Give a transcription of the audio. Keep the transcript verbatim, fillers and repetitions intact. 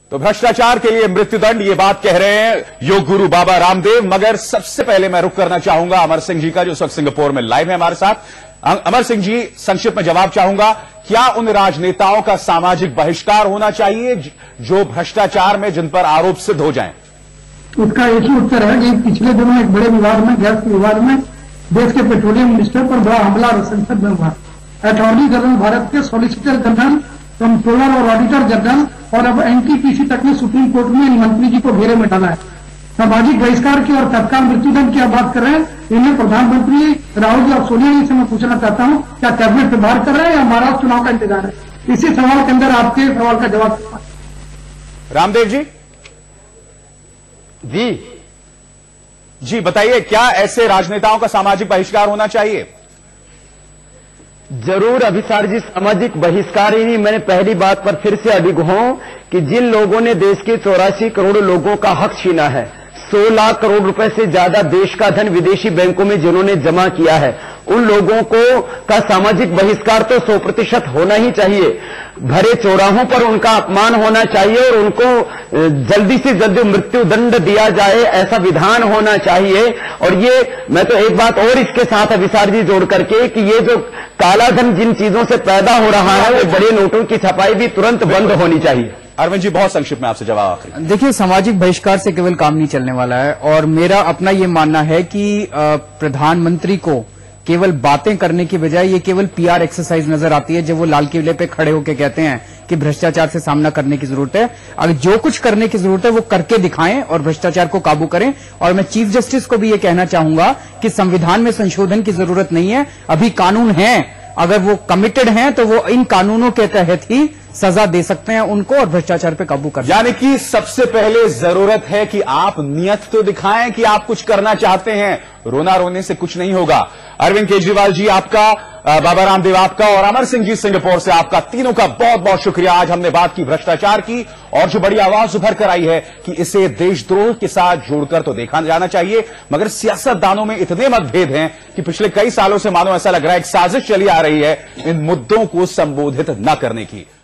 तो भ्रष्टाचार के लिए मृत्युदंड, ये बात कह रहे हैं योग गुरु बाबा रामदेव। मगर सबसे पहले मैं रुक करना चाहूंगा अमर सिंह जी का, जो इस वक्त सिंगापुर में लाइव है हमारे साथ। अमर सिंह जी, संक्षिप्त में जवाब चाहूंगा, क्या उन राजनेताओं का सामाजिक बहिष्कार होना चाहिए जो भ्रष्टाचार में, जिन पर आरोप सिद्ध हो जाएं? उसका एक ही उत्तर है कि पिछले दिनों एक बड़े विवाद में, गैस के विवाद में, देश के पेट्रोलियम मिनिस्टर पर बड़ा हमला संसद में हुआ। अटॉर्नी जनरल भारत के, सॉलिसिटर जनरल, कंट्रोलर और ऑडिटर जनरल और अब एनटीपीसी तक ने सुप्रीम कोर्ट में मंत्री जी को घेरे में डाला है। सामाजिक बहिष्कार की और तत्काल मृत्युदंड की आप बात कर रहे हैं, इन्हें प्रधानमंत्री राहुल जी और सोनिया जी से मैं पूछना चाहता हूं, क्या कैबिनेट से बाहर कर रहे हैं या महाराष्ट्र चुनाव का इंतजार है? इसी सवाल के अंदर आपके सवाल का जवाब रामदेव जी। जी जी बताइए, क्या ऐसे राजनेताओं का सामाजिक बहिष्कार होना चाहिए? जरूर अभिसार जी, सामाजिक बहिष्कार ही नहीं। मैंने पहली बात पर फिर से अडिग हूं कि जिन लोगों ने देश के चौरासी करोड़ लोगों का हक छीना है, सौ लाख करोड़ रुपए से ज्यादा देश का धन विदेशी बैंकों में जिन्होंने जमा किया है, उन लोगों को का सामाजिक बहिष्कार तो सौ प्रतिशत होना ही चाहिए। भरे चौराहों पर उनका अपमान होना चाहिए और उनको जल्दी से जल्दी मृत्यु दंड दिया जाए, ऐसा विधान होना चाहिए। और ये मैं तो एक बात और इसके साथ अभिसार जी जोड़ करके कि ये जो काला धन जिन चीजों से पैदा हो रहा है, वो बड़े नोटों की छपाई भी तुरंत बंद होनी चाहिए। अरविंद जी, बहुत संक्षिप्त में आपसे जवाब आखिरी। देखिए, सामाजिक बहिष्कार से केवल काम नहीं चलने वाला है और मेरा अपना ये मानना है कि प्रधानमंत्री को केवल बातें करने की बजाय ये केवल पीआर एक्सरसाइज नजर आती है, जब वो लाल किले पे खड़े होकर कहते हैं कि भ्रष्टाचार से सामना करने की जरूरत है। अगर जो कुछ करने की जरूरत है वो करके दिखाएं और भ्रष्टाचार को काबू करें। और मैं चीफ जस्टिस को भी ये कहना चाहूंगा कि संविधान में संशोधन की जरूरत नहीं है, अभी कानून है, अगर वो कमिटेड हैं तो वो इन कानूनों के तहत ही सजा दे सकते हैं उनको और भ्रष्टाचार पे काबू कर। यानी कि सबसे पहले जरूरत है कि आप नियत तो दिखाएं कि आप कुछ करना चाहते हैं, रोना रोने से कुछ नहीं होगा। अरविंद केजरीवाल जी आपका, बाबा रामदेव आपका और अमर सिंह जी सिंगापुर से आपका, तीनों का बहुत बहुत शुक्रिया। आज हमने बात की भ्रष्टाचार की और जो बड़ी आवाज उभर कर आई है कि इसे देशद्रोह के साथ जोड़कर तो देखा जाना चाहिए, मगर सियासतदानों में इतने मतभेद हैं कि पिछले कई सालों से मानो ऐसा लग रहा है एक साजिश चली आ रही है इन मुद्दों को संबोधित न करने की।